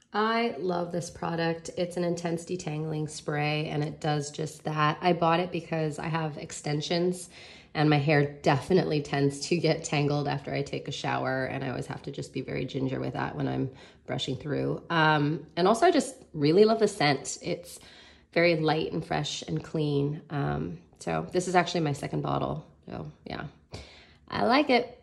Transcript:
I love this product. It's an intense detangling spray and it does just that. I bought it because I have extensions and my hair definitely tends to get tangled after I take a shower, and I always have to just be very ginger with that when I'm brushing through. And also I just really love the scent. It's very light and fresh and clean. So this is actually my second bottle. So yeah, I like it.